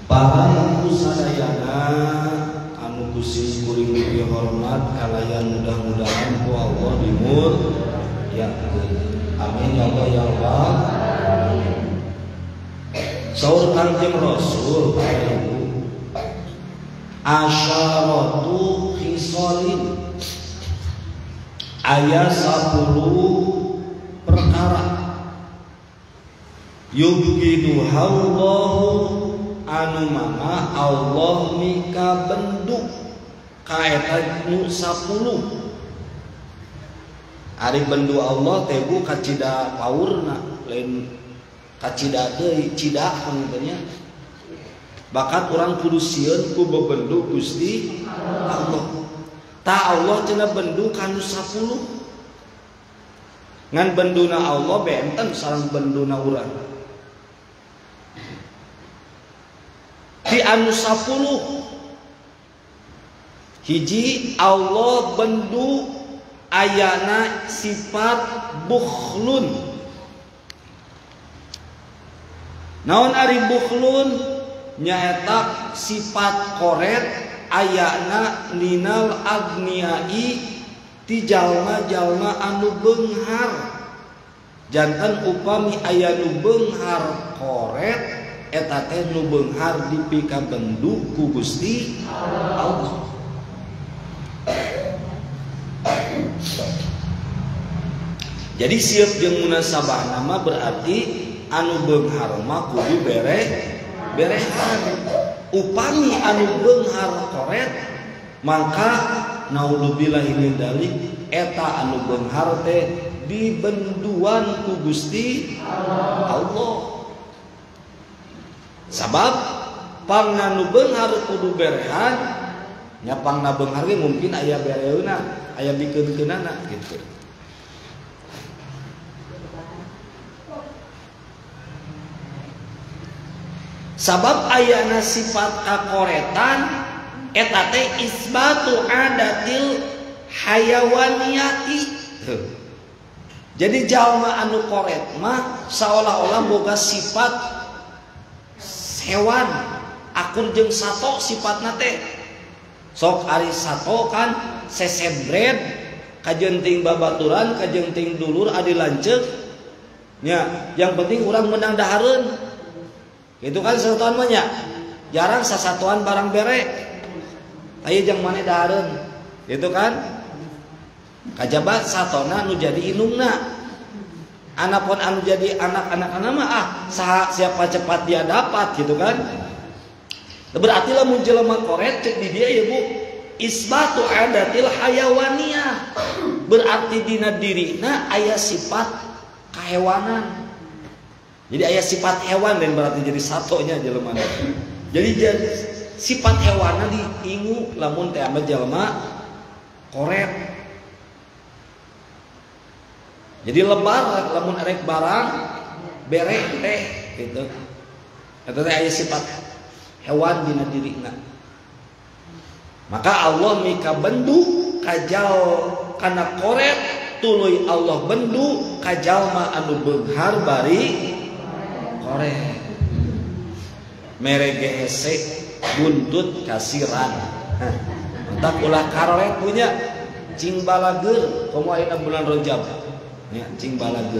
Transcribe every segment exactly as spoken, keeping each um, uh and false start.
para ibu sadayana anu kusis kuring dihormat kalayan mudah-mudahan ku Allah dimur ya amin ya Allah ya Allah. Saur Kangjeng Rasul para ibu asyaratu khisalin aya sepuluh perkara yubghiduhallahu anu mana Allah mika bendu kaeta nu sepuluh ari bendu Allah tebu kacida paurna lain kacida deui cida panggilnya bakat orang kudu sieun ku bebendu Gusti Allah. Ta Allah cenah bendu kanu sepuluh. Ngan benduna Allah benten sareng benduna urang. Di anu sepuluh hiji Allah bendu ayana sifat bukhlun. Naon ari bukhlun nyaeta sifat koret ayana ninal agniai ti jalma-jalma anu beunghar. Janten upami aya nu beunghar koret eta teh nu beunghar dipika bendu ku Gusti Allah. Jadi siap jeung munasabah nama berarti anu beunghar mah kudu bere berehan. Upami anu beunghar koret maka naudzubillahi min dzalik eta anu beunghar teh dibenduan ku Gusti Allah. Sabab pangna nu beunghar kudu berehan nya pangna beunghar ge mungkin aya bereuna aya bikeun-keunana gitu. Sabab ayana sifat kakoretan eta teh isbatu adatil hayawaniyati. Jadi jalma anu koret mah seolah-olah boga sifat hewan akur jeung sato sifatna teh. Sok ari sato kan sesebred kajenting babaturan kajenting dulur adi lanceuk nya yang penting urang menang dahareun. Itu kan satuan banyak jarang sasatuan barang bere ayo jang mana dahareun gitu kan kajaba satona nu jadi indungna anapun anu jadi anak-anak nama ah saha siapa cepat dia dapat gitu kan. Berarti lamun jelema koret cek di dia ya Bu isbatu adatil hayawaniyah berarti dina dirina aya sifat kehewanan. Jadi ayat sifat hewan dan berarti jadi satonya jelema. Jadi jadi sifat hewanna diingu lamun teh ame jelema koret. Jadi lebar lamun arek barang bere teh gitu. Eta teh aya sifat hewan dina dirina. Maka Allah mika bendu kajal kana koret tuluy Allah bendu kajalma anu beunghar bari korek mere G S C buntut kasiran entak ulah karet punya cing balageur komo ayeuna bulan Rajab nya cing balageur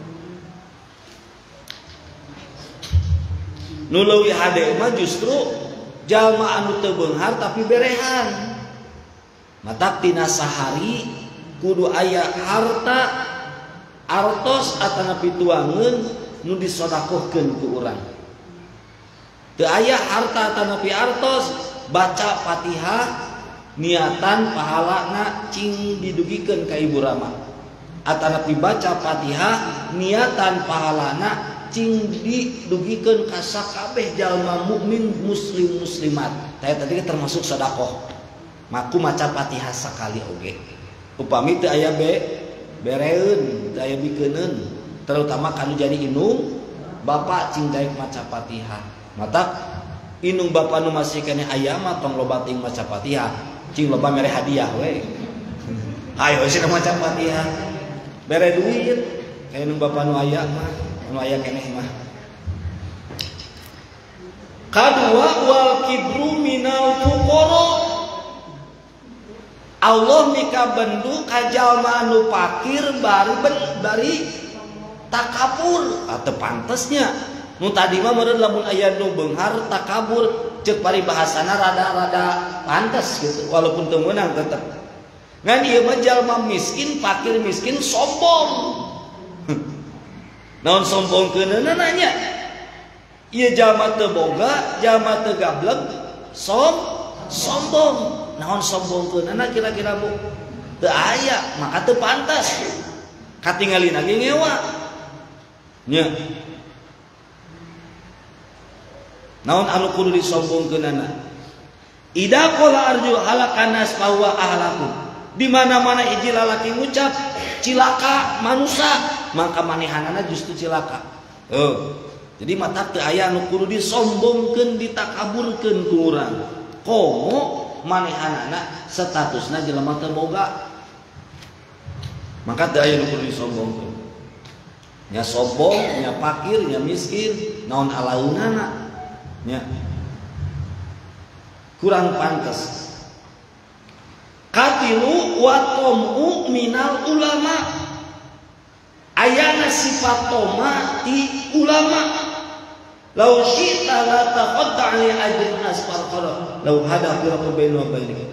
nu leuwih hade mah justru jalma anu teu beunghar tapi berehan matak tina sahari kudu aya harta artos atana pituangeun nu disodakohkeun ku urang. Teu aya harta tanapi artos baca Fatihah niatan pahalana cing didugikeun ka Ibu Rama. Atanapi baca Fatihah niatan pahalana cing didugikeun ka sakabeh jalma mukmin muslim muslimat. Tah tadi termasuk sedekah. Maku maca Fatihah sakali oge. Upami teu aya be bereun, teu aya bikeuneun. Terutama kanu jadi inung bapak cing daek maca Fatihah. Matak inung bapak nu masih kene aya mah tong loba ting maca Fatihah. Cing loba mere hadiah we. Ayo sih maca Fatihah. Bere duit kayak inung bapak nu aya mah, nu aya keneh mah. Kadua wal kibru minal fuqara. Allah mika bendu kajalma anu pakir bari ben, bari takabur atau pantesnya. Nu tadi mah meureun lamun aya nu beunghar takabur ceuk paribahasana rada-rada pantes gitu walaupun teu meunang tetep. Ngan ieu mah jalma miskin, fakir miskin sombong. Naon sombongkeunna nanya. Ieu jalma teu boga, jalma teu gableg, som sombong. Naon sombongkeunna kira-kira Bu? Teu aya, maka teu pantas. Katingali lagi ngewa. Nya. Naon anu kudu disombongkeunana? Ida qala arju halakanas bahwa ahlaku. Di mana-mana hiji lalaki ngucap cilaka manusia, maka manehanana justru cilaka. Oh. Jadi mata teu aya anu kudu disombongkeun, ditakaburkeun ku urang. Komo manehanana statusna jelema teu boga. Maka teu aya nu kudu disombongkeun. Nya sombong, nya fakir, nya miskin, naon alaunana. Nya kurang pantas. Katilu wa tamu minal ulama. Ayana sifat toma ti ulama. Lau syi'ta la taqatta' li ajrin asfar qara lau hada firaqu baina wa bainik.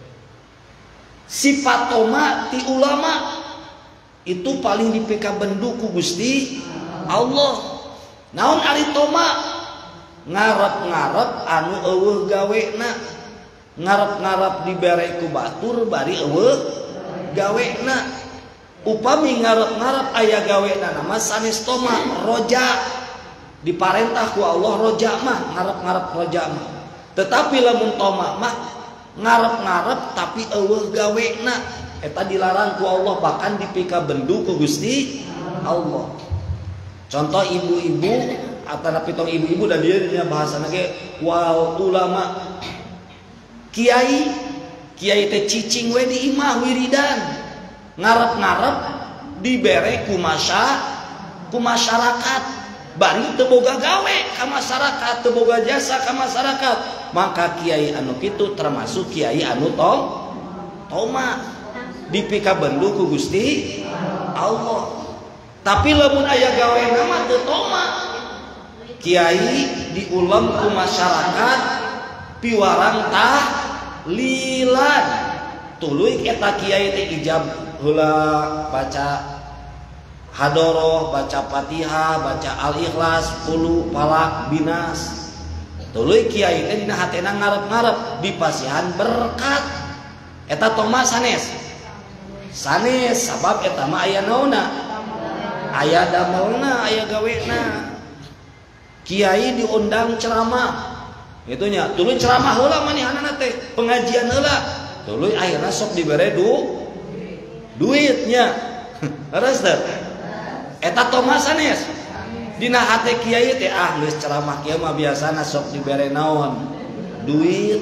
Sifat toma ti ulama itu paling dipeka bendu ku Gusti Allah. Naon ari toma? Ngarep-ngarep anu eueuh gawena. Ngarep-ngarep dibere ku batur bari eueuh gawena. Upami ngarep-ngarep aya gawena nama sanes toma roja. Diparentah ku Allah roja mah ngarep-ngarep roja mah. Tetapi lamun toma mah ngarep-ngarep tapi eueuh gawena eta dilarang ku Allah, bahkan dipika bendu ku Gusti Allah. Contoh ibu-ibu atau pitong ibu-ibu dan dia nya bahasana ge wal ulama. Kiai kiai teh cicing we di imah wiridan. Ngarep-ngarep dibere ku masa ku masyarakat. Bari teu boga gawe ka masyarakat, teu boga jasa ka masyarakat, maka kiai anu kitu termasuk kiai anu tong toma dipika bendu ku Gusti Allah. Tapi lamun aya gawena mah teu toma, kiai diulam ku masyarakat piwarang tahlilan. Tuluy eta kiai teh ijab heula baca hadoroh, baca Fatihah, baca Al-Ikhlas, puluh palak binas. Tuluy kiai teh dina hatena ngarep-ngarep dipasihan berkat. Eta toma sanes. Sanes sabab eta mah aya naonna? Aya damelna, aya gawena. Kiai diundang ceramah. Itunya, tuluy ceramah heula manihanana teh, pengajian heula. Tuluy akhirna sok dibere du duitnya. Leres teh? Eta toma sanes. Dina hate kiai teh ah geus ceramah kieu mah biasana sok dibere naon? Duit.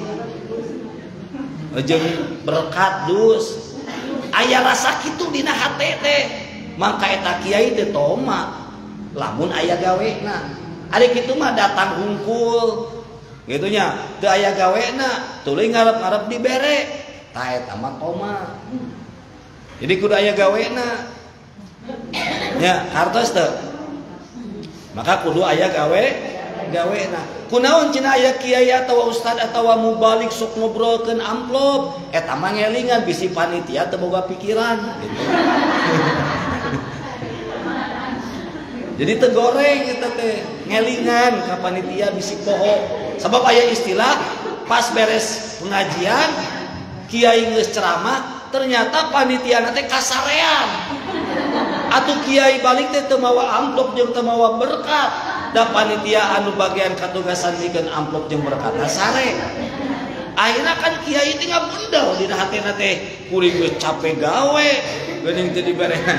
Jeung berkat dus. Aya rasa kitu dina hate teh. Maka eta kiai teh toma. Lamun aya gawena. Ari kitu mah datang hungkul. Gitunya, teu aya gawena, tuluy ngarep-ngarep dibere. Tah eta mah toma. Jadi kudu aya gawena. Ya, hartos teu. Maka kudu aya gawe gawena. Kunaon cenah aya kiai atawa ustad atawa mubalik sok ngobrolkeun amplop, eta mah ngelingan bisi panitia teu boga pikiran gitu. Jadi teu goreng eta teh, ngelingan ka panitia bisi poho. Sabab aya istilah pas beres pengajian kiai geus ceramah ternyata panitia teh kasarean. Atuh kiai balik teh teu mawa amplop jeung teu mawa berkat. Da panitia anu bagian katugasan bikin amplop jeung berkat sare. Akhirna kan kiai teh ngabundal dina hatena teh kuring geus capek gawe, geuning teu diberehan.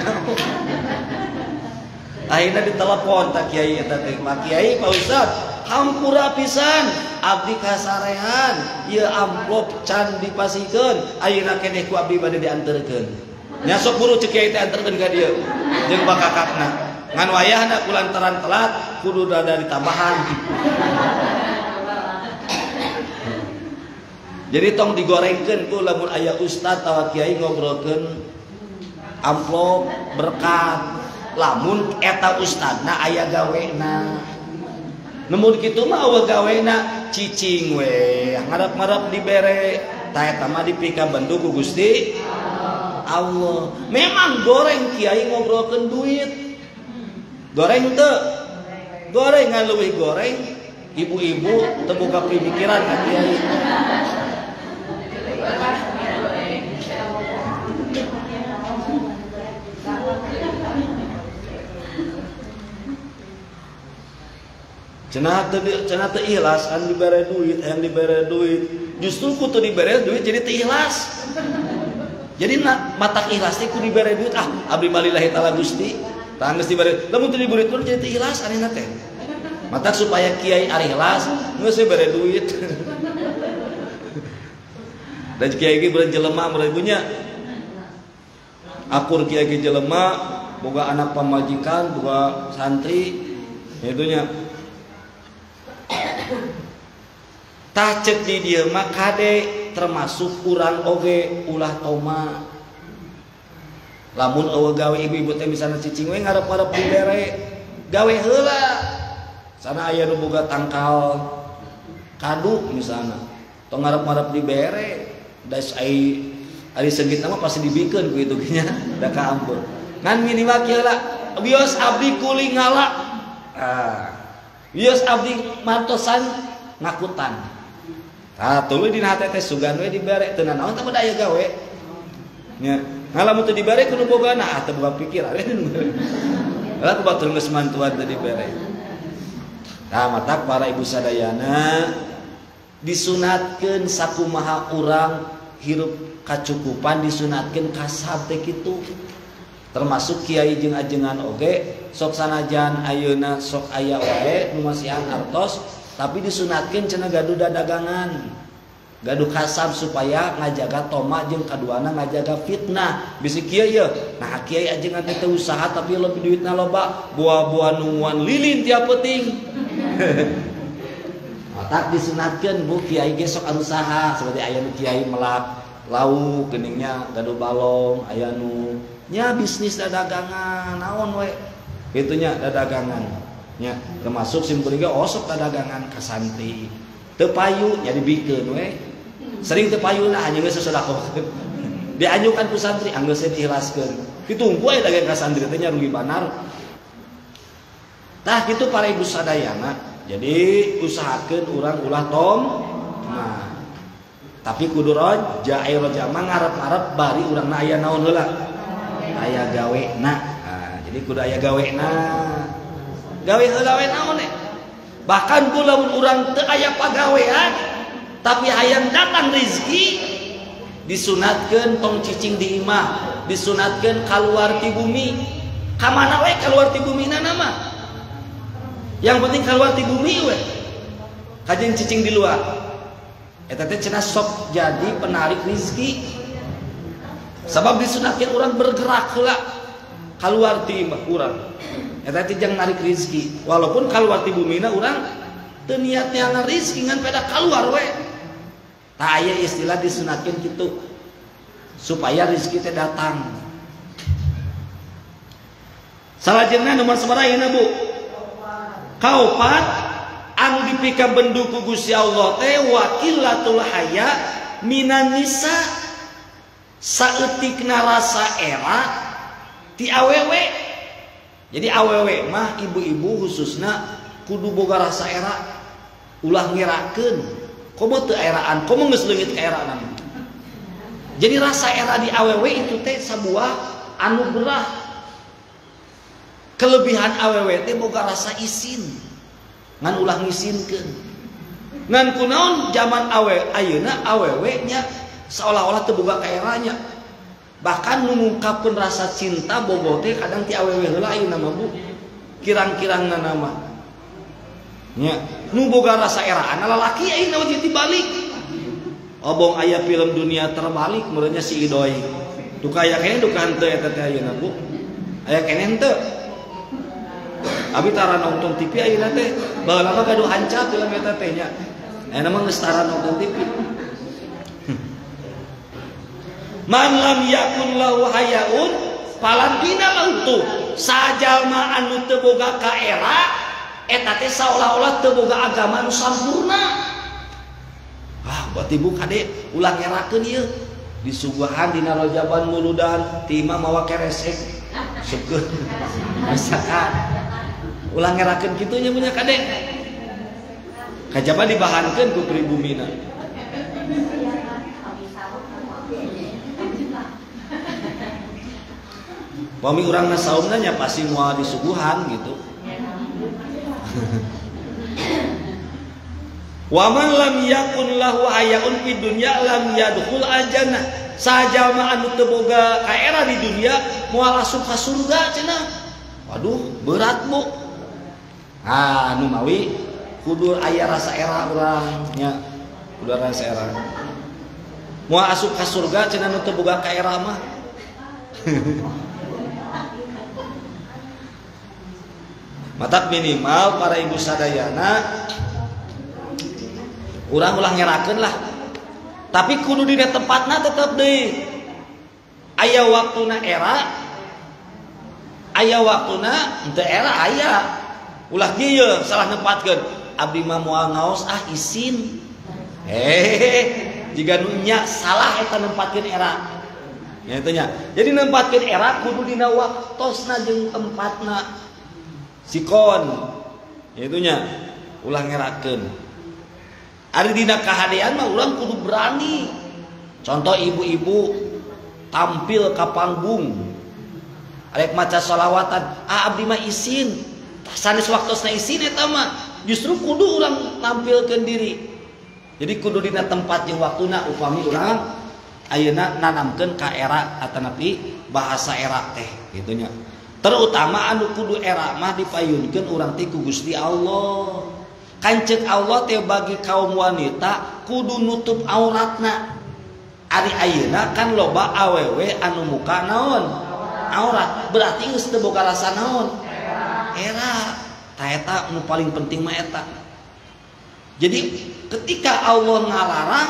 Akhirna ditelepon tak kiai eta teh, "Pak Kiai, Pak Ustad, hampura pisan abdi kasarehan, ieu amplop can dipasikeun, ayeuna keneh ku abdi bade dianterkeun." Nya sok buru ceuk kiai teh anterkeun ka dieu jeung bakakakna. Ngan wayahna kulantaran telat kudu dada ditambahan. Jadi tong digorengkeun ku lamun aya ustad tawa kiai ngobrolkeun amplop berkat. Lamun eta ustadna aya gawena. Namun kitu mah eueuh gawena cicing we, ngarep-ngarep dibere. Tah eta mah dipika bendu ku Gusti Allah. Memang goreng kiai ngobrolkeun duit. Goreng teu? Gorengan leuwih goreng. Ibu-ibu teu boga pemikiran ka kiai. Cenah teu cenah teu ikhlas an dibere duit, hayang dibere duit. Justru kudu dibere duit jadi teu ikhlas. Jadi na, mata ikhlas teh kudu dibere duit. Ah, abdi malillahi taala Gusti. Tah geus dibere, lamun teu dibere duit jadi teu ikhlas anehna teh. Mata supaya kiai ari ikhlas, geus dibere duit. Dan kiai ge beureun jelema meureun punya. Akur kiai ge jelema boga anak pamajikan, boga santri. Itunya tah cek di dieu mah kade termasuk urang oge ulah toma. Lamun eueuh gawe ibu-ibu teh misalna cicing we ngarep-ngarep dibere, gawe heula. Sana aya nu boga tangkal kadu misalna, tong ngarep-ngarep dibere, das ai ari seugitna mah pasti dibikeun ku itu nya da ka ampun. Ngan minimal kieu lah, bios abdi kuling ngala. Ah. Bios abdi mantosan ngakutan. Ah, tuluy dina hate teh sugan we dibere teu naon tah bada aya gawe. Nya, ngalamun teu dibere kudu bogana ah teu boga pikir are. Lah kubatur geus mantuan teu dibere. Nah, matak para ibu sadayana disunatkeun sakumaha urang hirup kacukupan disunatkeun kasab teh kitu. Termasuk kiai jeung ajengan oge sok sanajan ayeuna sok aya wae nu masihan artos tapi disunatkeun cenah gaduh dagangan gaduh kasab supaya ngajaga toma jeung kaduana ngajaga fitnah bisi kieu ye nah kiai ajengan teh usaha tapi lebih duitna loba buah-buah nunguan lilin tiap peuting tak disunatkeun bu kiai ge sok arusaha seperti aya nu kiai melak lauk geningnya gaduh balong aya nu nya bisnis dagangan naon we kitunya dagangan nya termasuk simpulnya osok dagangan ka santri teu payu nya dibikeun we sering teu payuna hanya geus sedekah dianjukan ku santri anggeus diikhlaskeun ditunggu aya dagang ka santri teh nya rugi banar tah kitu para ibu sadayana jadi usahakeun urang ulah tom nah tapi kudu roja aya roja mah ngarep-ngarep bari urangna aya naon heula aya gawe na nah, jadi kudu aya gawe na gawe heula we naon e bahkan ku lamun urang teu aya pagawean tapi hayang datang rezeki disunatkeun tong cicing di imah disunatkeun kaluar ti bumi ka mana we kaluar ti bumina nama yang penting kaluar ti bumi we kajeng cicing di luar eta teh cenah sok jadi penarik rezeki sebab disunatkeun urang bergerak heula kaluar ti imah urang eta teh jang narik rezeki walaupun kaluar ti bumina urang teu niat niatna rezeki ngan pada kaluar we tah aya istilah disunatkeun kitu supaya rezeki teh datang salajengna nomor sabaraha Bu kaopat anu dipika bendu ku Gusti Allah teh wakilatul haya minan nisa saeutikna rasa era ti awewe jadi awewe mah ibu-ibu khususna kudu boga rasa era ulah ngirakeun komo teu eraan komo geus leungit ka eraan jadi rasa era di awewe itu teh sabuah anugerah kelebihan awewe teh boga rasa isin ngan ulah ngisinkeun ngan kunaon zaman awe ayeuna awewe nya seolah-olah teu boga kaeranya bahkan mengungkapkan rasa cinta boboh teh kadang ti awewe heula ayeuna mah Bu kirang-kirangna nama nya nu boga rasa eraan lalaki ayeuna wajib dibalik obong aya film dunia terbalik meureunnya si Idoi duka aya keneh duka henteu eta teh ayeuna Bu aya keneh henteu abi tara nonton T V ayeuna teh baheula mah gaduh hancap film eta teh nya ayeuna mah geus tara nonton T V Man lam yakun lahu hayaun falan dina lautu. Sajalma anu teu boga kaera eta teh saolah-olah teu boga agama nu sampurna. Ah, buat ibu kade ulang ngerakeun ieu. Disuguhan dina rojaban muludan ti imam mawa keresek. Sukeun. Masakan. Ulang ngerakeun kitu nya punya kade. Kajaba dibahankeun ku pribumina. Pami urang na saumna nya pasti moal disuguhan gitu. Wa man lam yakun lahu hayaun fid dunya lam yadkhul al-jannah. Sajalma anu teu boga kaera di dunia moal asup ka surga cenah. Waduh, berat Bu. Ah, anu mawi kudu aya rasa era urang nya. Kudu rasa era. Moal asup ka surga cenah anu teu boga kaera mah. Matak minimal para ibu sadayana urang ulah ngerakeun lah. Tapi kudu dina tempatna tetep deui. Aya waktuna era, aya waktuna henteu era aya. Ulah kieu salah nempatkeun. Abdi mah moal ngaos ah isin. Hehehe, jiga nu nya salah eta nempatkeun era. Nya itu nya. Jadi nempatkeun era kudu dina waktosna jeung tempatna. Sikon itunya ulah ngerakeun. Ari dina kahadean mah urang kudu berani. Contoh ibu-ibu tampil ka panggung arek maca sholawatan, ah abdi mah isin. Sanes waktosna isin eta mah justru kudu urang tampilkeun diri. Jadi kudu dina tempat jeung waktuna upami urang ayeuna nanamkeun ka era atanapi bahasa era teh gitunya. Terutama anu kudu era mah dipayunkeun urang teh ku Gusti Allah. Kanceuk Allah teh bagi kaum wanita kudu nutup auratna. Ari ayeuna kan loba awewe anu muka naon? Aurat. Berarti geus teu boga rasa naon? Era. Tah eta nu paling penting mah eta. Jadi ketika Allah ngalarang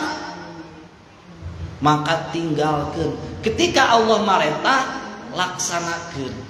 maka tinggalkeun. Ketika Allah marentah laksanakeun.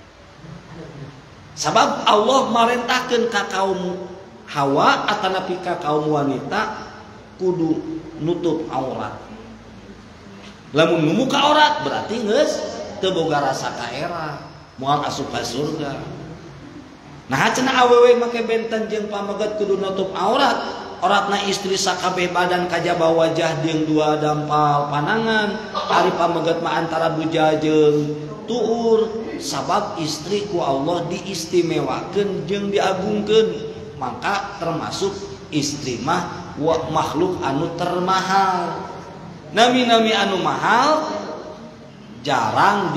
Sabab Allah marentahkeun ka kaum Hawa atanapi ka kaum wanita kudu nutup aurat. Lamun nu muka aurat berarti geus teu boga rasa ka era, moal asup ka surga. Nah cenah awewe make benten jeung pamaget kudu nutup aurat. Auratna istri sakabeh badan kajaba wajah jeung dua dampal panangan. Ari pamaget mah antara buja jeung tuur. Sabab istri ku Allah diistimewakeun jeung diagungkeun. Maka termasuk istri mah makhluk anu termahal. Nami-nami anu mahal jarang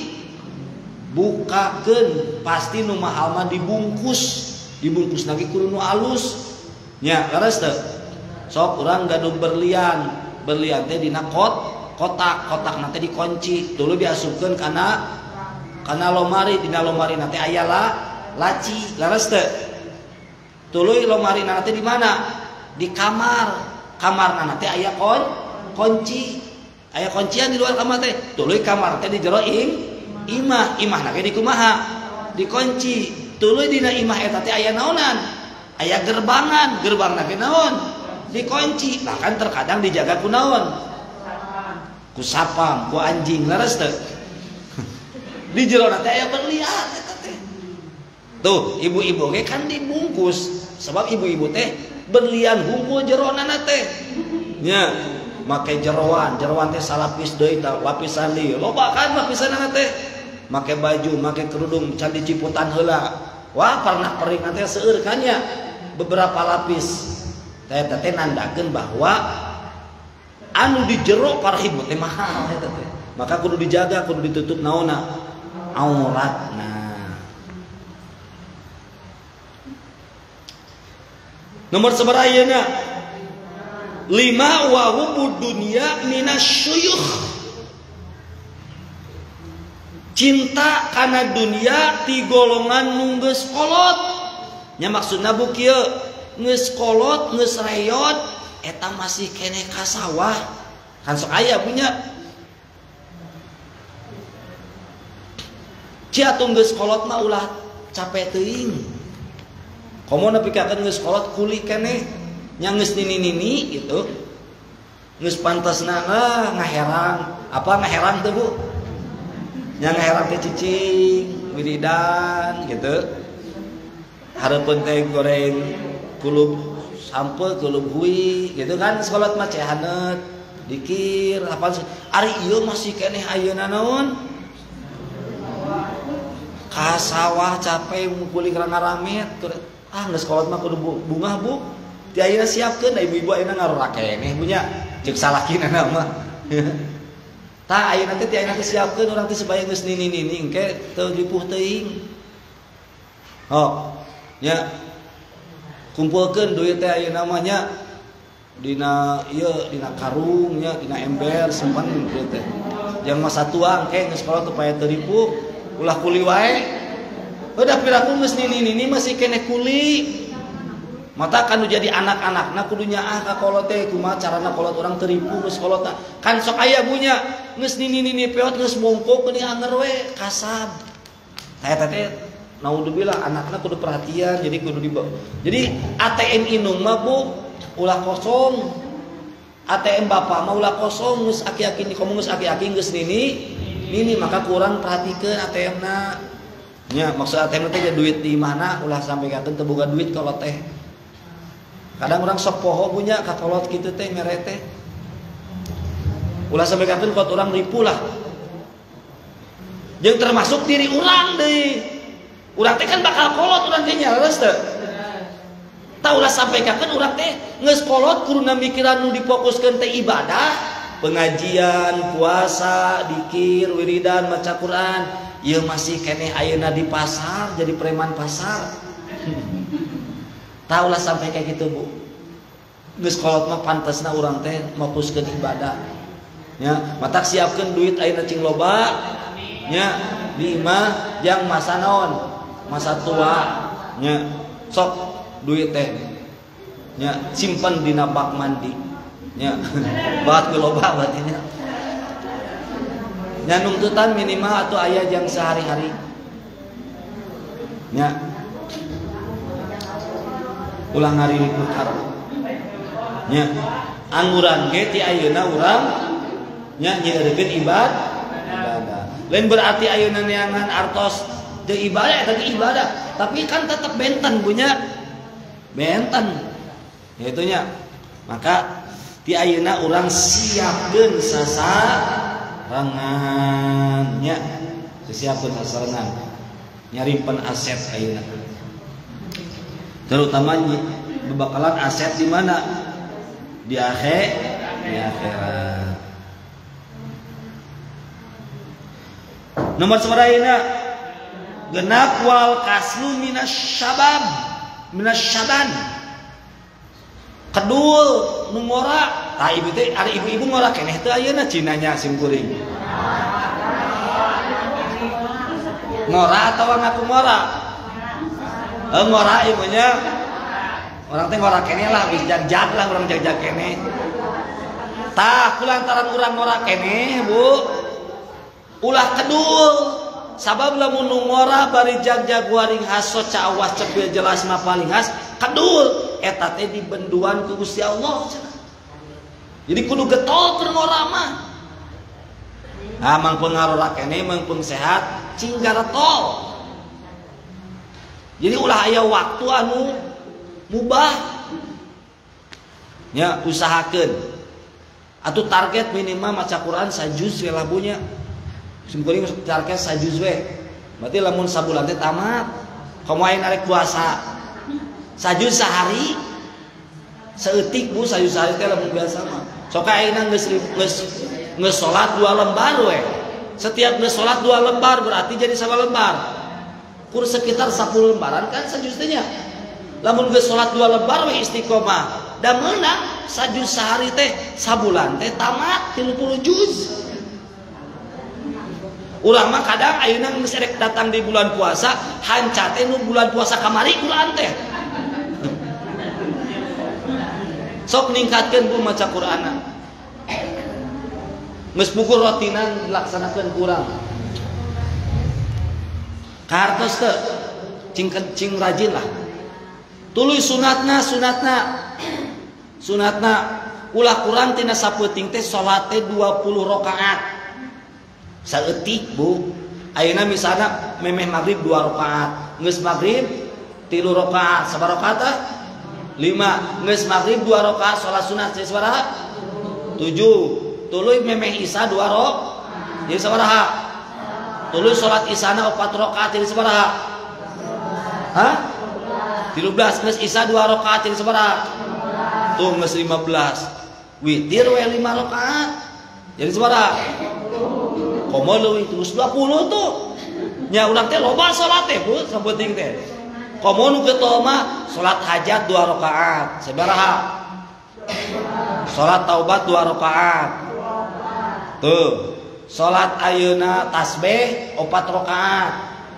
dibukakeun. Pasti nu mahal mah dibungkus. Dibungkus lagi kudu nu alus. Nya leres teu? Sok urang gaduh berlian. Berlian teh dina kot kotak, kotak nanti dikunci. Dulu diasupkeun kana kana lomari, dina lomari nanti aya la laci. Leres teu? Tuluy lomari nanti di mana? Di kamar. Kamar nanti aya kon kunci. Aya kuncian di luar kamar teh. Tuluy kamar teh di jero ing imah. Imah na ge di kumaha? Dikunci. Tuluy dina imah eta teh aya naonan? Aya gerbangan. Gerbang na ge naon? Dikunci. Bahkan terkadang dijaga ku naon? Ku sapam, ku anjing. Leres teu? Di jero nanti aya berlian eta teh. Tuh, ibu-ibu ge kan dibungkus. Sebab ibu-ibu teh berlian hungkul jeronana teh. Nya, make jeroan, jeroan teh salapis deui tah lapisan deui. Loba kan lapisanna teh. Make baju, make kerudung can diciputan heula. Wah, pernah pering teh seueur kan nya beberapa lapis. Teh teh nandakeun bahwa anu di jero para ibu teh mahal eta teh. Maka kudu dijaga, kudu ditutup naonna? Auratna. Nomor sabaraha ayeuna? Lima wa hubud dunya minasyuyukh. Cinta kana dunia ti golongan nu geus kolot. Nya maksudna bu kieu, geus kolot, geus reyot, eta masih kene ka sawah. Kan sok aya punya. cia geus kolot mah ulah capek teuing. Komo nepi ka geus kolot kuli keneh nya geus nini-nini gitu. Geus pantasna ah ngaherang. Apa ngaherang teh Bu? Nya ngaherang teh cicing, wiridan gitu. Hareupeun teh goreng kulub sampel kulub hui gitu kan salat mah cehaneut dikir apa ari ieu masih keneh ayeuna naon ka sawah capek kulik rame-rame ah geus salat mah kudu bungah Bu ti ayeuna siapkeun da ibu-ibu ayeuna ngarorak keneh punya ceuk salakina mah tah ayeuna teh ti ayeuna teh siapkeun urang teh sabaya geus nini-nini engke teu dipuh teuing oh nya kumpulkeun duit teh ayeuna mah nya dina ieu dina karung nya dina ember simpan duit teh yang masa tuang ke geus kolot supaya teu dipuh ulah kuli wae udah piraku geus nini-nini masih keneh kuli mata kan jadi anak-anakna kudu nyaah ka kolot teh kumaha carana kolot urang teu ripuh geus kolot kan sok aya bunya geus nini-nini peot geus bongkok geuning anger we kasab saya teh naudzubillah anakna kudu perhatian jadi kudu dibawa. Jadi A T M inung mah Bu ulah kosong. A T M bapak mah ulah kosong geus aki-aki komo geus aki-aki geus nini. Nini maka kurang perhatikeun A T M-na. Nya maksud A T M teh duit di mana ulah sampaikan teu boga duit kolot teh. Kadang urang sok poho punya ka kolot kitu teh mere teh. Ulah sampaikan kolot urang ripuh lah. Jeung termasuk diri urang deui. Urang teh kan bakal kolot urang teh nya leres teu. Tah ulah sampaikan urang teh geus kolot kuruna mikiran nu difokuskeun teh ibadah, pengajian, puasa, dikir, wiridan, maca Quran. Ieu masih keneh ayeuna di pasar jadi preman pasar. Tah ulah sampai kayak gitu Bu. Geus kolot mah pantesna urang teh fokuskeun ibadah. Nya, matak siapkeun duit ayeuna cing loba. Nya, di imah jang masa naon? Masa tua nya sok duit teh nya simpen dina bak mandi nya baat ke loba batinnya nya nungtutan minimal atau aya jang sehari-hari nya ulang hari perkara nya angguran ge ti ayeuna urang nya nyeureupkeun ibadah lain berarti ayeuna neangan artos teu ibadah eta ibadah tapi kan tetap benten punya benten itunya maka ti ayeuna urang siapkeun sasarangan nya siapkeun sasarangan nyaripen aset ayeuna terutama bebakalan aset di mana di akhir di akhirat nomor sabaraha genap wal kaslu minas syabab minas syaban kedul nu ngora tah ibu teh ada ibu-ibu ngora keneh teh ayeuna cinanya sim kuring ngora atau ngaku ngora eh ngora ibunya orang teh ngora keneh lah habis jag-jag lah urang jag-jag keneh tah kulantaran urang ngora keneh Bu ulah kedul sabab lamun nu ngora bari jag-jag waring hasot ca awas cepil jelas mah paling has kedul eta teh dibenduan ku Gusti Allah jadi kudu getol keur ngora mah ah mangpeung ngarora keneh mangpeung sehat cing garetol jadi ulah aya waktu anu mubah nya usahakeun atuh target minimal maca Quran sajuz we labunya simkuring target sajuz we berarti lamun sabulan teh tamat komo ayeuna arek puasa sajuz sehari seeutik Bu sajuz sehari teh lamun biasa mah sok ayeuna geus geus geus salat dua lembar we setiap geus salat dua lembar berarti jadi sabaraha lembar kur sekitar sepuluh lembaran kan sajuz teh nya lamun geus salat dua lembar we istiqomah da meunang sajuz sehari teh sabulan teh tamat tilu puluh juz. Ulah mah kadang ayeuna geus erek datang di bulan puasa hanca teh nu bulan puasa kamari Quran teh. Sok ningkatkeun Bu maca Qur'ana. Geus pukul rotinan dilaksanakeun kurang. Kartos teh cing cing rajin lah. Tuluy sunatna sunatna sunatna ulah kurang tina sapeuting teh salat teh dua puluh rakaat. Saeutik Bu. Ayeuna misalna memeh maghrib dua rakaat, geus maghrib tilu rakaat, sabaraha rakaat tah? lima. Geus maghrib dua rakaat salat sunat jadi sabaraha? tujuh. Tuluy memeh isya dua rakaat. Jadi sabaraha? Tuluy salat isyana empat rakaat jadi sabaraha? Hah? tilu belas. Geus isya dua rakaat jadi sabaraha? Tuh geus lima belas. Witir we lima rakaat. Jadi sabaraha? Komo leuwih terus dua puluh tuh. Nya urang teh loba salat teh Bu, sapenting teh. Komo nu kitu mah salat hajat dua rakaat. Sabaraha? Salat taubat dua rakaat. Tuh. Salat ayeuna tasbih opat rakaat.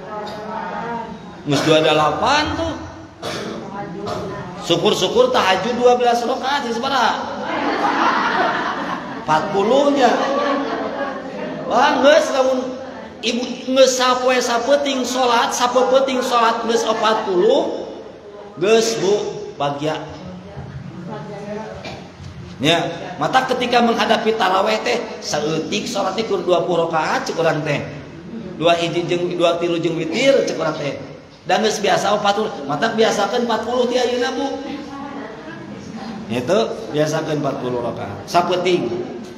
Geus dua puluh delapan tuh. Syukur-syukur tahajud dua belas rakaat di sabaraha? empat puluh nya. Wah, geus lamun ibu geus sapoe sapeuting salat, sapeuting salat geus empat puluh, geus Bu bagya. Ya, mata ketika menghadapi tarawih teh saeutik salat teh kur dua puluh rakaat cek urang teh. Dua hiji jeung dua tilu jeung witir cek urang teh. Dan geus biasa empat puluh, mata biasakeun empat puluh ti ayeuna Bu. Itu biasakeun empat puluh rakaat. Sapeuting.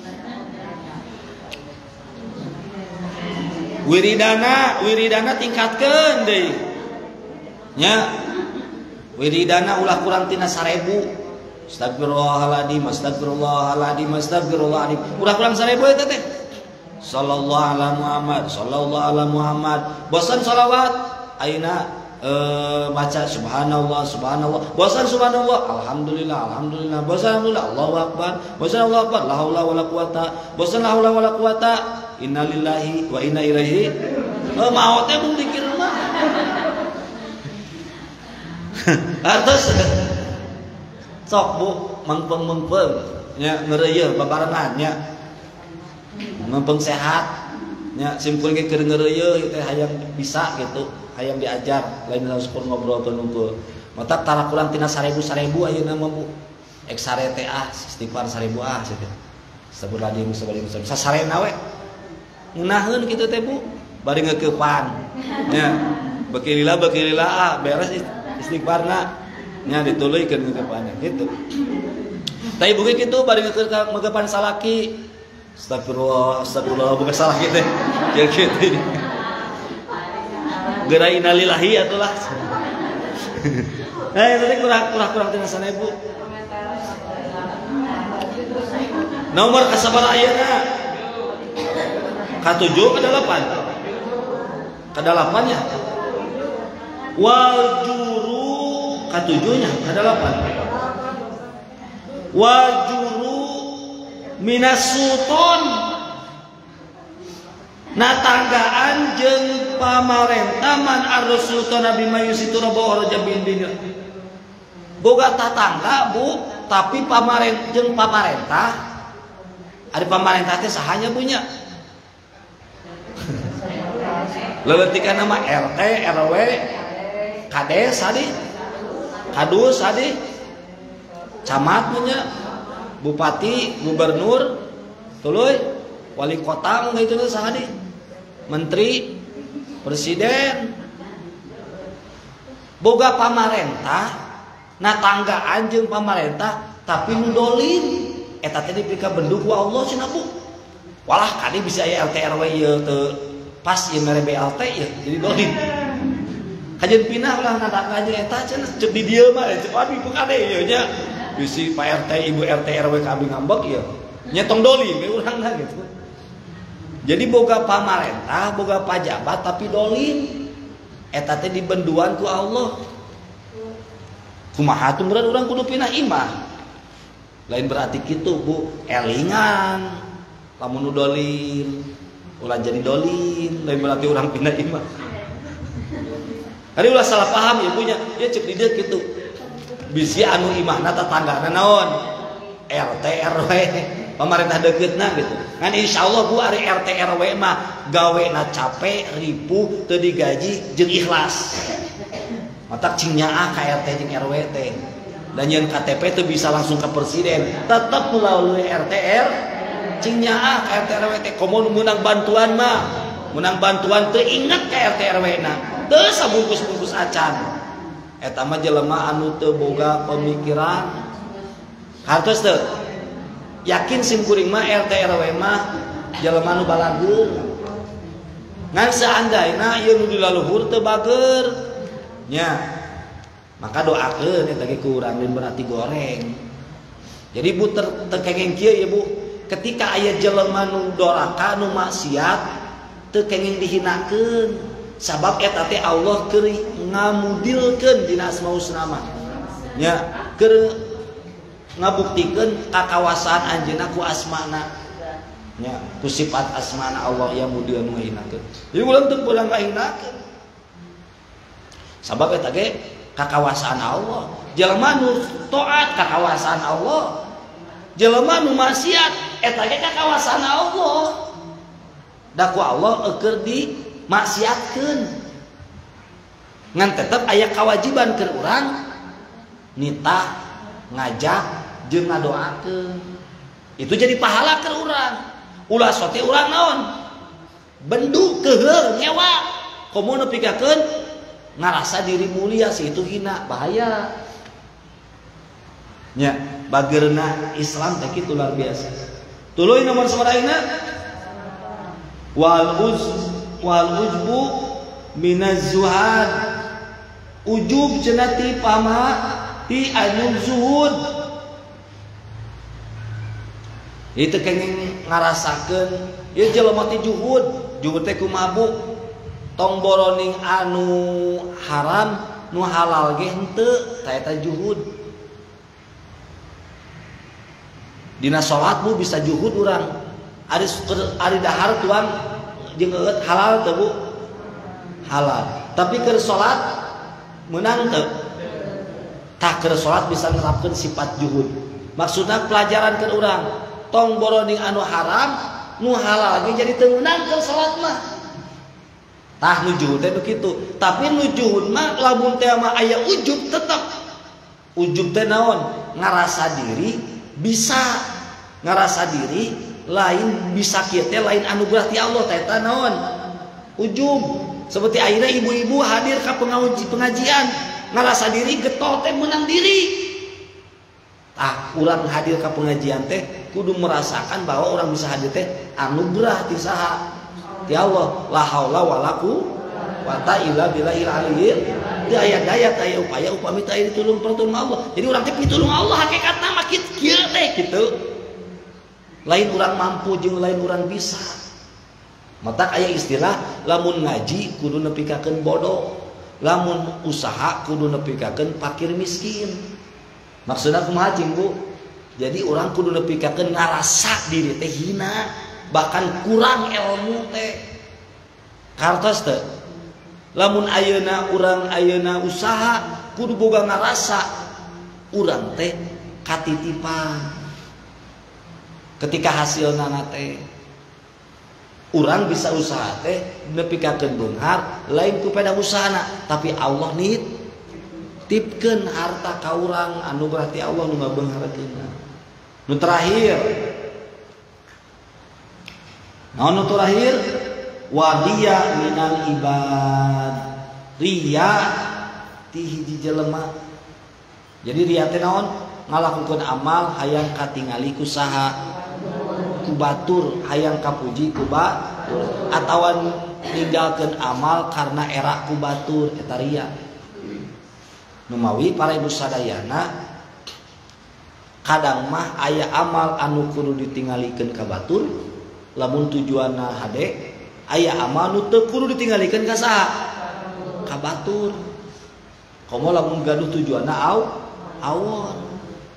Wiridana, wiridana tingkatkeun deui. Nya. Wiridana ulah kurang tina seribu. Astagfirullahaladzim, astagfirullahaladzim, astagfirullahaladzim. Ulah kurang seribu eta teh. Sallallahu ala Muhammad, sallallahu ala Muhammad. Bosan shalawat, ayeuna eh, baca subhanallah, subhanallah. Bosan subhanallah, alhamdulillah, alhamdulillah. Bosan alhamdulillah, Allahu akbar. Bosan Allahu akbar, la haula wala quwata. Bosan la haula wala quwata. Innalillahi wa inna ilaihi. Oh, mau teh mun dikir mah. Artos sok Bu mengpeng-mengpeng nya ngeureuyeuh babarengan nya. Mengpeng sehat nya simpul ge keur ngeureuyeuh teh hayang bisa gitu, hayang diajar lain harus pun ngobrol teu nunggu. Mata tara kurang tina seribu-seribu ayeuna mah Bu. Ek sare teh ah istighfar seribu ah situ. Sabaraha sabaraha sasarena we. Ngeunaheun kitu teh Bu, bari ngeukepan. Nya, bakilila bakilila ah beres istighfarna. Nya dituluykeun ngeukepanna gitu. Tapi bukan kitu bari ngeukepan salaki. Astagfirullah, astagfirullah bukan salah kitu. Jeung kitu. Gerai innalillahi atulah. Eh tadi kurang kurang kurang tina sanebu. Nomor kasabaraha ayeuna? Katujuh ke delapan, ke delapannya. Wal juru katujuhnya ke delapan. Wal juru minas sultan. Natanggaan jeung pamarentah man ar-sultan Nabi Mayusitu Rabawa Rajabin Dina. Boga tatangga Bu, tapi pamarentah jeung pamarentah. Ada pamarentah teh sahanya punya. Leutik nama R T, R W, Kades adi, Kadus adi, camat nya, bupati, gubernur, tuluy, wali kota mungkin itu sahadi, menteri, presiden, boga pamarentah, natanggaan jeung pamarentah, tapi nu dolim, eta teh dipika benduk ku Allah cenah Bu. Walah kadi bisa aya R T R W ieu teu pas ieu mere B L T ya jadi dolim. Kajian pinah ulah nadang aja eta cenah cek di dieu mah cek abi pekade ieu nya. Bisi Pak R T Ibu R T R W ka abi ngambek ieu. Nya tong dolim we urangna gitu. Jadi boga pamarentah, boga pajabat tapi dolim. Eta teh dibenduan ku Allah. Kumaha atuh urang kudu pinah imah. Lain berarti kitu Bu, elingan lamun nu dolim. Ulah jadi dolim, lain berarti orang pindah imah. Hari ulah salah paham ya punya, ya cek di dia gitu. Bisi anu imahna tetanggana naon? R T R W pemerintah deketna gitu. Ngan insyaallah Bu ari R T R W mah gawena capek, ripuh, teu digaji jeung ikhlas. Matak cing nyaah ka R T jeung R W teh. Dan yang K T P teu bisa langsung ke presiden, tetap melalui R T R cing nyaah ka R T R W teh. Komo menang bantuan mah, menang bantuan teu inget ka R T R W na. Teu sabungkus-bungkus acan. Eta mah jelema anu teu boga pemikiran. Hartos teu yakin sim kuring mah R T R W mah jelema nu balageung. Ngan seandaina ieu nu dilaluhur teu bager nya, maka doakeun eta ge kurang lain berarti goreng. Jadi Bu tekengeng kieu ya Bu, ketika aya jelema nu doraka nu maksiat teu kenging dihinakeun. Sabab eta teh Allah keur ngamudilkeun dina Asmaul Husna mah. Nya, keur ngabuktikeun kakawasan anjeunna ku asmana. Nya, ku sifat asmana Allah yang mudil nu ngahinakeun. Jadi ulang teu pulang ngahinakeun. Sabab eta ge kakawasaan Allah. Jelema nu taat kakawasaan Allah. Jelema nu maksiat eta ge kakawasaan Allah. Da ku Allah keur di maksiatkeun. Ngan tetep aya kewajiban keur urang nitah, ngajak jeung ngadoakeun. Itu jadi pahala keur urang. Ulah sote urang naon? Bendu keheul ngewa. Komo nepikeun ngarasa diri mulia sih itu hina, bahaya. Nya, bageurna Islam teh kitu luar biasa. Tuluy nomor sabaraha wal uz wal ujbu minaz zuhad. Ujub cenah ti pama ti anu zuhud. Itu kenging ngarasakeun ieu jelema teh juhud. Juhud teh kumaha Bu? Tong boroning anu haram nu halal ge henteu, tah eta juhud. Dina salat Bu bisa juhud urang. Ari ari dahar tuang jeung eueut halal teu Bu? Halal. Tapi keur salat meunang teu? Tah keur salat bisa nerapkeun sifat juhud. Maksudna pelajaran keur urang. Tong boroning anu haram nu halal ge jadi teu meunang keur salat mah. Tah nu juhud teh kitu. Tapi nu juhud mah lamun teh mah aya ujub tetep. Ujub teh naon? Ngarasa diri bisa. Ngarasa diri lain bisa kieu teh lain anugerah ti Allah teh eta naon? Ujub. Seperti akhirnya ibu-ibu hadir ke pengajian ngerasa diri getol teh menang diri. Ah, orang hadir ke pengajian teh kudu merasakan bahwa orang bisa hadir teh anugerah ti saha? Ti Allah. La haula wala quwata illa billahil aliyyil. Di ayat-ayat aya upaya upami teh ditulung pertulung Allah. Jadi orang teh pitulung Allah hakikatna mah kieu teh kitu. Lain orang mampu jeung lain orang bisa. Matak aya istilah lamun ngaji kudu nepikakeun bodoh, lamun usaha kudu nepikakeun fakir miskin. Maksudna kumaha cing Bu? Jadi orang kudu nepikakeun ngarasa diri teh hina, bahkan kurang ilmu teh. Kartos teh. Lamun ayeuna urang ayeuna usaha kudu boga ngarasa urang teh katitipan. Ketika hasilna teh urang bisa usaha teh nepikakeun beunghar lain ku peda usahana, tapi Allah nit tipkeun harta ka urang anugerah ti Allah nu ngabeungharkeunna. Nu terakhir naon nu terakhir wadiya minal ibad. Riya ti hiji jelema. Jadi riya teh naon? Ngalakukeun amal hayang katingali ku saha? Ku batur hayang kapuji ku batur atawa ninggalkeun amal karena era ku batur eta riya. Numawi para ibu sadayana kadang mah aya amal anu kudu ditinggalikeun ka batur lamun tujuanna hade, aya amal nu teu kudu ditinggalikeun ka saha? Ka batur. Komo lamun gaduh tujuanna aw awon.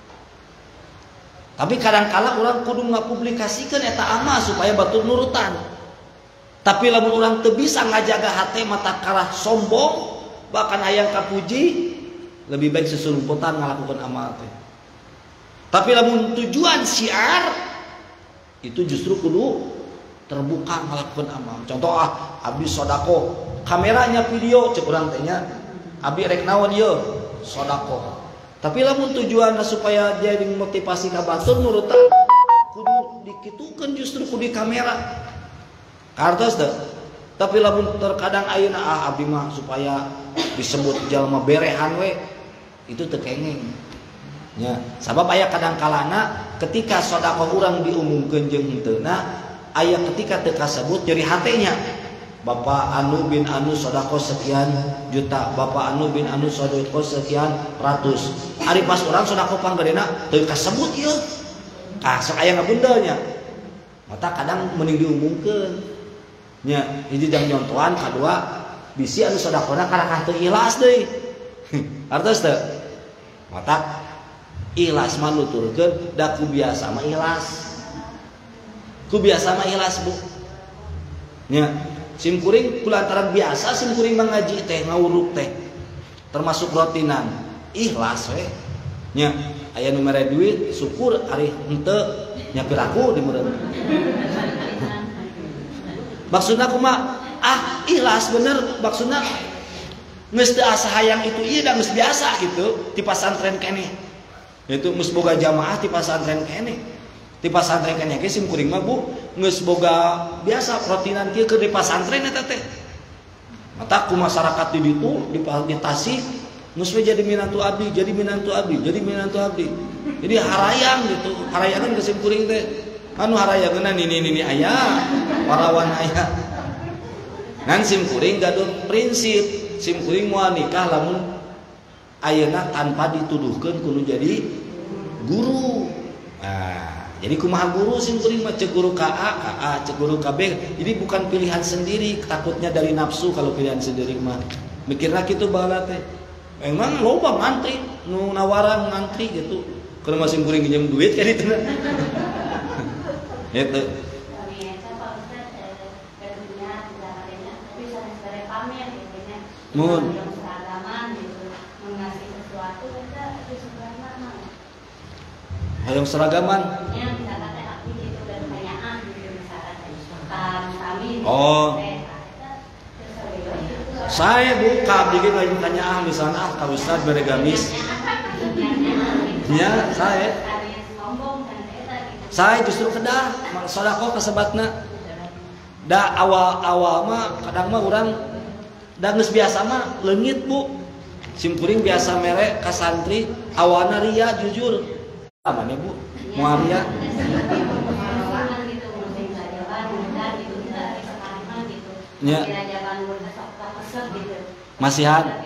Tapi kadang-kala orang kudu ngapublikasikeun eta amal supaya batur nurutan. Tapi lamun orang teu bisa ngajaga hate mata kalah sombong, bahkan hayang kapuji, lebih baik sesulumputan ngalakukeun amal teh. Tapi lamun tujuan syiar itu justru kudu terbuka ngalakukan amal. Contoh ah abdi sodako, kameranya video cek urang teh nya abdi rek naon ieu sodako. Tapi lamun tujuan supaya jadi motivasi ka batur menurut tak kudu dikitukeun justru kudu di kamera. Kartos teh. Tapi lamun terkadang ayeuna ah abdi mah supaya disebut jalma berehan we itu teu kengeng. Ya, sabab aya kadang kalana ketika sedekah urang diumumkeun jeung heuteuna aya ketika teu kasebut jadi hatenya. Bapak anu bin anu sedekah sekian juta, Bapak anu bin anu sedekah sekian ratus. Ari pas urang sedekah panggedena teu kasebut ieu. Ah, sok aya ngabundelnya. Mata kadang mending diumumkeun. Nya, hiji jang nyontohan, kadua bisi anu sedekahna karakah teu ikhlas deui. Artos teu? Mata ikhlas mah nuturkeun da ku biasa mah ikhlas. Ku biasa mah ikhlas, Bu. Nya, sim kuring kulantaran biasa sim kuring mah ngaji teh ngawuruk teh. Termasuk rotinan. Ikhlas we. Nya, aya nu mere duit syukur ari henteu nya piraku di meureun. Maksudna kumaha? Ah, ikhlas bener maksudna. Geus teu asa hayang itu ieu da geus biasa gitu di pasantren keneh. Itu geus boga jamaah di pasantren keneh. Di pasantren keneh ge sim kuring mah Bu geus boga biasa rotinan kieu keur di pasantren eta teh. Mata ku masyarakat di ditu di, di Tasik geus we jadi minantu abdi, jadi minantu abdi, jadi minantu abdi. Jadi harayang gitu, harayangan ke sim kuring teh. Anu harayangeuna nini-nini aya, parawan aya. Ngan sim kuring gaduh prinsip, sim kuring moal nikah lamun ayeuna tanpa dituduhkeun kudu jadi guru. Nah, jadi kumaha guru sim kuring mah cek guru ka A, ka A, cek guru ka B. Jadi bukan pilihan sendiri, takutnya dari nafsu kalau pilihan sendiri mah. Mikirna kitu baheula teh. Emang loba ngantri, nu nawaran ngantri gitu. Kalau masih kuring pinjam duit kan itu. Itu. Mun hayang seragaman. Oh. Saya buka bikin lagi tanya ah misalnya ah ka Ustaz bere gamis. Ya, saya. Saya justru kedah sedekah kasebatna. Da awal-awal mah kadang mah urang da geus biasa mah leungit Bu. Sim kuring biasa mere ka santri awalna ria jujur. Apa nih Bu? Moal ria. Nya. Masihan.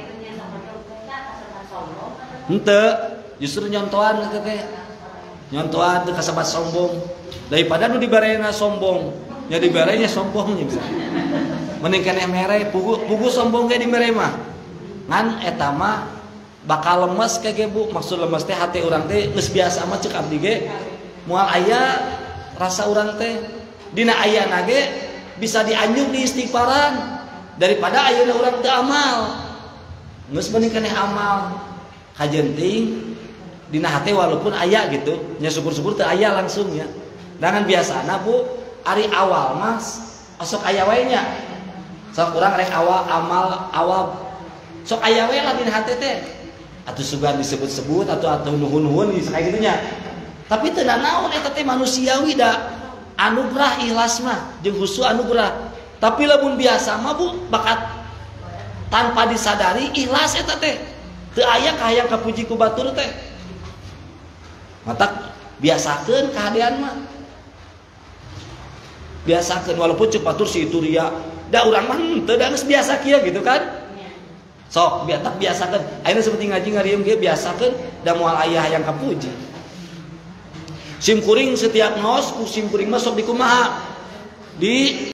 Henteu, justru nyontohan eta teh. Nyontohan teu kasabat sombong. Daripada nu dibarena sombong, nya dibarenya sombong nya bisa. Mending keneh mere pugu pugu sombong ge di mere mah. Ngan eta mah bakal lemes kege Bu. Maksud lemes teh hati urang teh geus biasa mah ceuk abdi ge moal aya rasa urang teh dina ayana ge bisa dianjung di istighfaran daripada ayeuna urang teu amal. Geus mending keneh amal. Kajenting dina hate walaupun aya gitu, nya syukur-syukur teu aya langsung ya. Dengan biasana Bu, ari awal mas sok aya wae nya. Sok urang rek awal amal awal sok aya wae lah dina hate teh. Atuh sugan disebut-sebut atau atuh nuhun-nuhun kayak gitu nya. Tapi teu naon eta teh manusiawi da anugerah ikhlas mah jeung khusyuk anugerah. Tapi lamun biasa mah Bu bakat tanpa disadari ikhlas eta teh. Teu aya kahayang kapuji ku batur teh. Mata biasakeun kahadean mah. Biasakeun walaupun ceuk batur si itu ria. Da urang mah teu da geus biasa kieu gitu kan. Sok biar tak biasakeun. Ayeuna seperti ngaji ngarieum ge biasakeun da moal aya hayang kapuji. Sim kuring setiap ngaos ku sim kuring mah sok dikumaha. Di